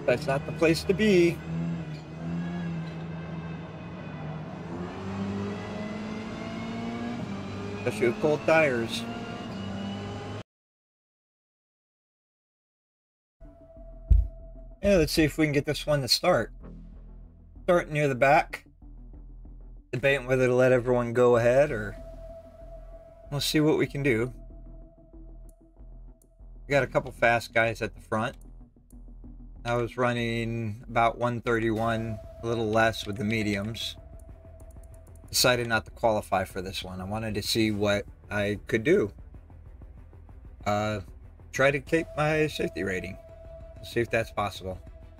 That's not the place to be. Especially with cold tires. Yeah, let's see if we can get this one to start. Start near the back. Debating whether to let everyone go ahead or we'll see what we can do. We got a couple fast guys at the front. I was running about 131, a little less with the mediums. Decided not to qualify for this one. I wanted to see what I could do. Try to keep my safety rating. See if that's possible.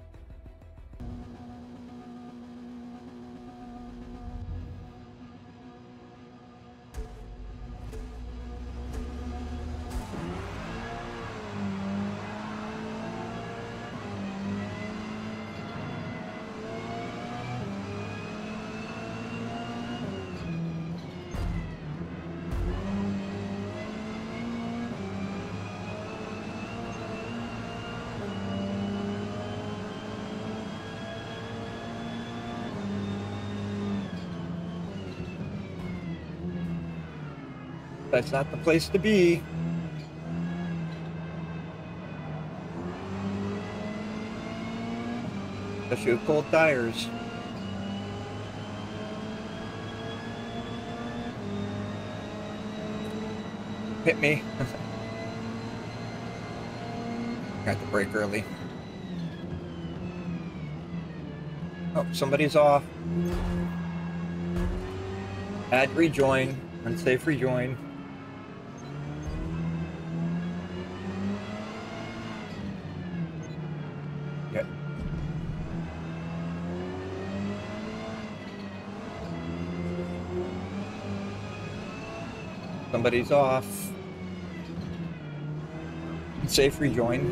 That's not the place to be. Especially with cold tires. Hit me. Got to brake early. Oh, somebody's off. Add rejoin. Unsafe rejoin. Yep. Somebody's off. Safe rejoin.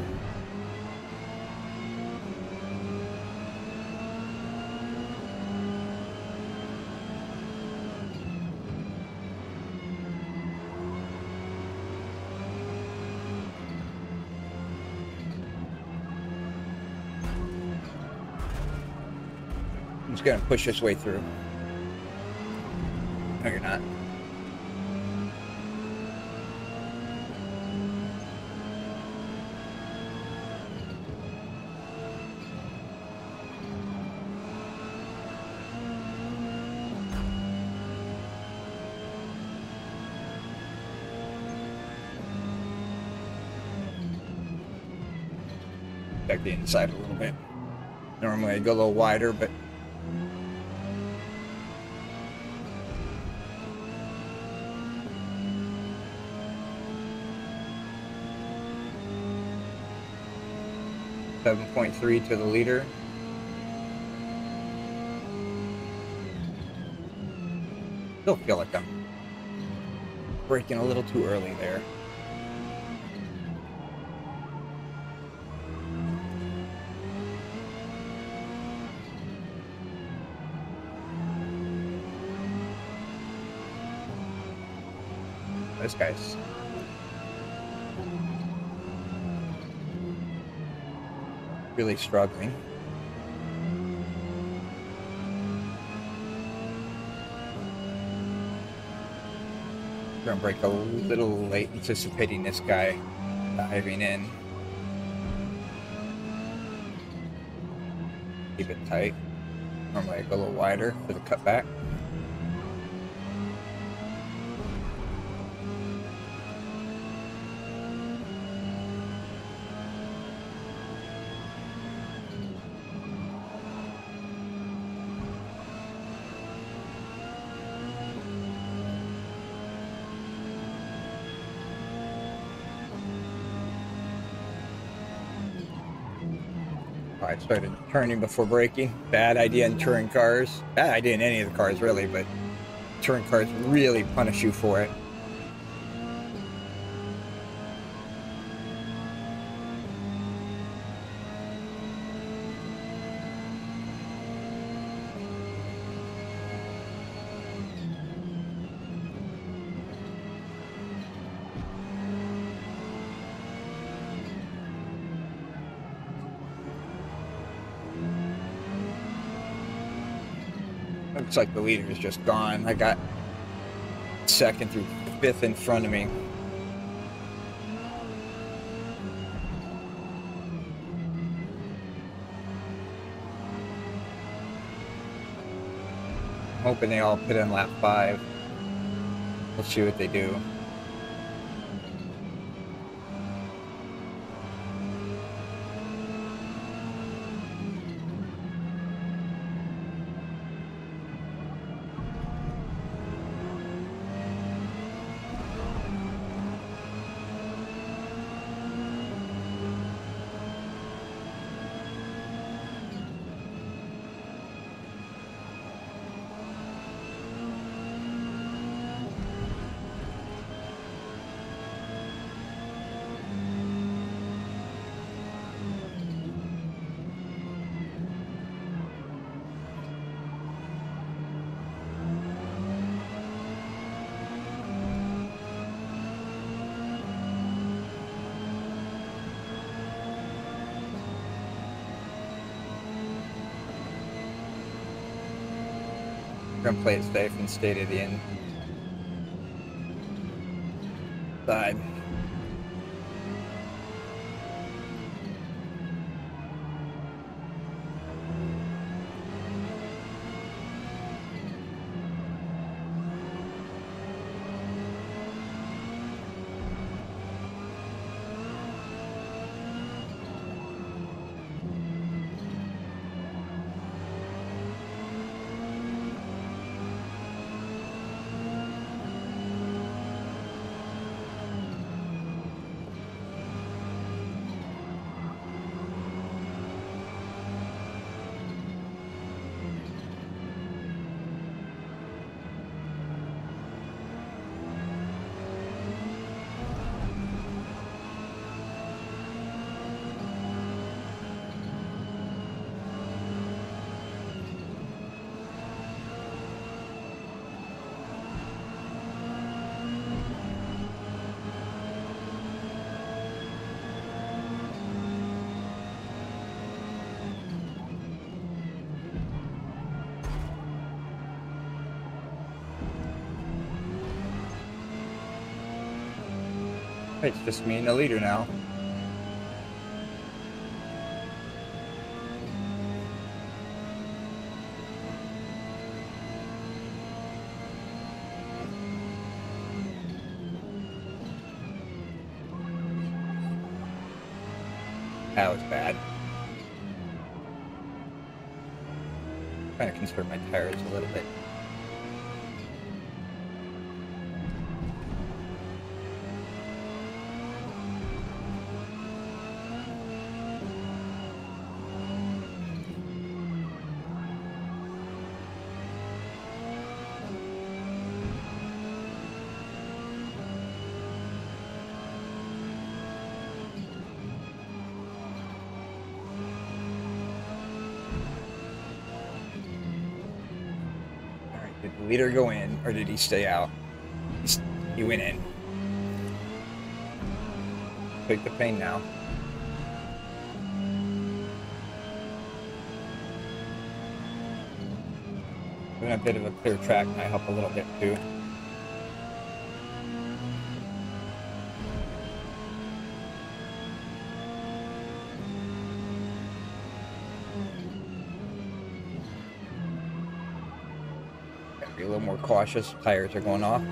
He's gonna push his way through. No, you're not. Back the inside a little bit. Normally I go a little wider, but .3 to the leader. Still feel like I'm braking a little too early there. This guy's really struggling. Gonna brake a little late, anticipating this guy diving in. Keep it tight. Normally I go a little wider for the cutback. I started turning before braking. Bad idea in touring cars. Bad idea in any of the cars, really, but touring cars really punish you for it. Looks like the leader is just gone. I got 2nd through 5th in front of me. I'm hoping they all put in lap 5. Let's see what they do. Gonna play it safe and stay to the end. Side. It's just me and the leader now. That was bad. Trying to conserve my tires a little bit. Did the leader go in, or did he stay out? He went in. Take the pain now. Doing a bit of a clear track might help a little bit too. Be a little more cautious. Tires are going off.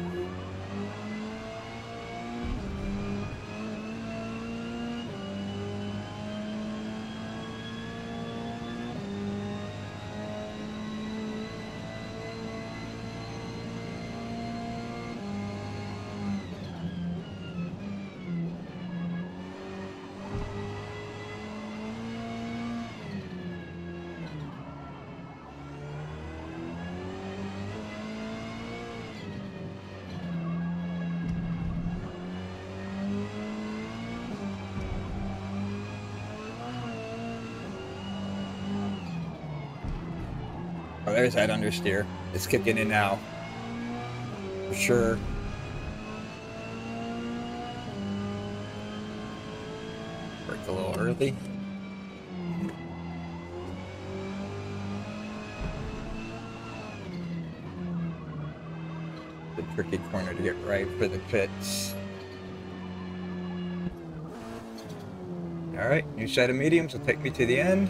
Oh, there's that understeer. It's kicking in now. For sure. Worked a little early. The tricky corner to get right for the pits. Alright, new set of mediums will take me to the end.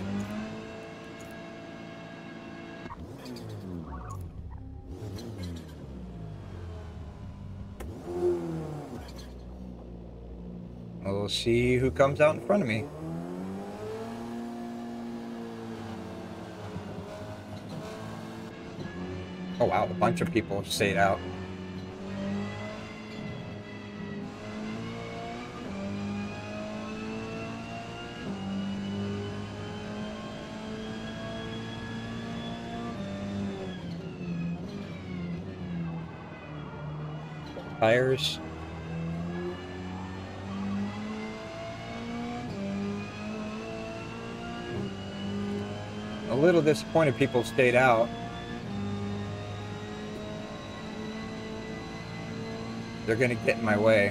We'll see who comes out in front of me. Oh wow, a bunch of people have stayed out. Tires. A little disappointed people stayed out. They're gonna get in my way.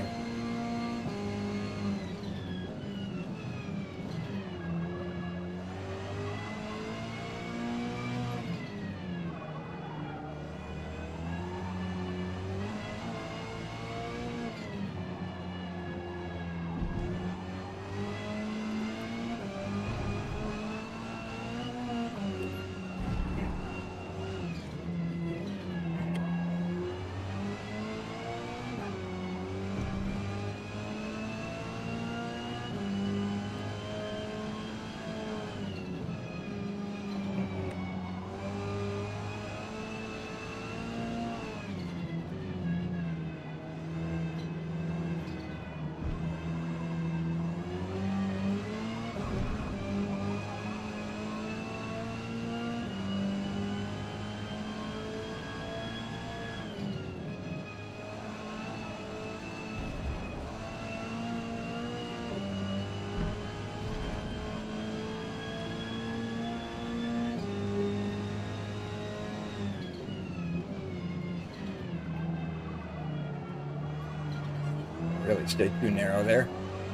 Really stayed too narrow there.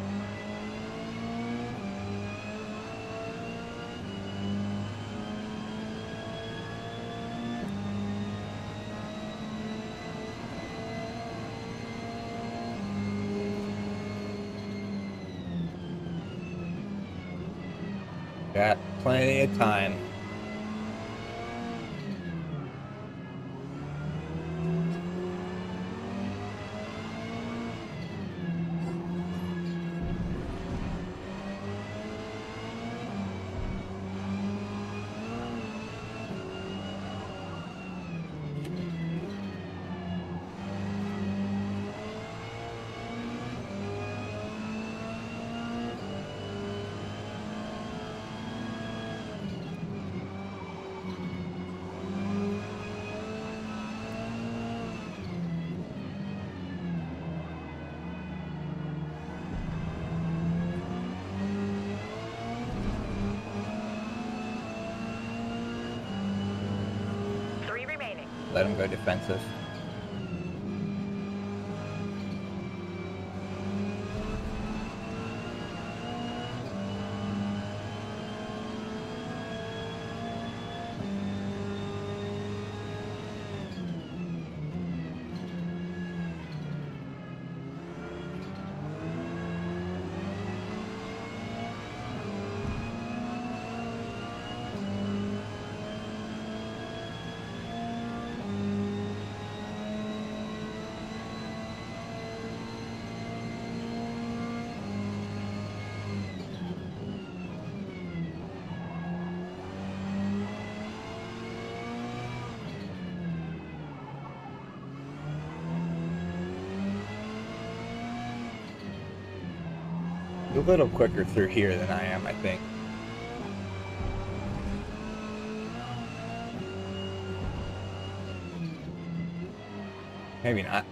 Got plenty of time. Let him go defensive. A little quicker through here than I am, I think. Maybe not.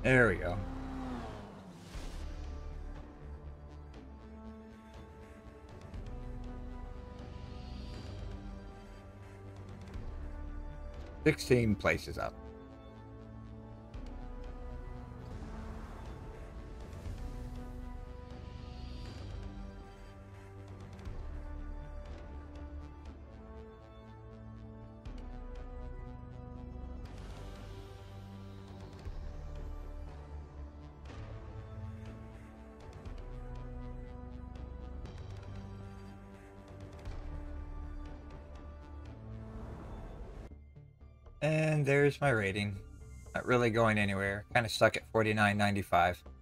There we go. "16 places up." And there's my rating. Not really going anywhere. Kind of stuck at 49.95.